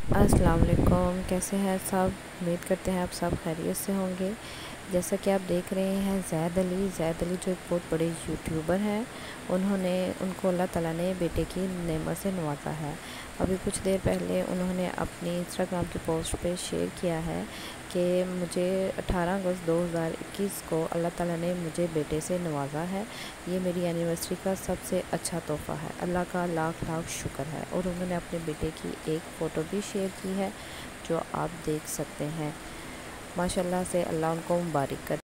अस्सलाम वालेकुम, कैसे हैं सब। उम्मीद करते हैं आप सब खैरियत से होंगे। जैसा कि आप देख रहे हैं ज़ैद अली जो एक बहुत बड़े यूट्यूबर हैं, उनको अल्लाह ताला ने बेटे की नेमत से नवाजा है। अभी कुछ देर पहले उन्होंने अपनी इंस्टाग्राम की पोस्ट पे शेयर किया है कि मुझे 18 अगस्त 2021 को अल्लाह ताला ने मुझे बेटे से नवाजा है। ये मेरी एनिवर्सरी का सबसे अच्छा तोहफ़ा है। अल्लाह का लाख लाख शुक्र है। और उन्होंने अपने बेटे की एक फ़ोटो भी शेयर की है जो आप देख सकते हैं। माशाल्लाह से अल्लाह उनको मुबारक करे।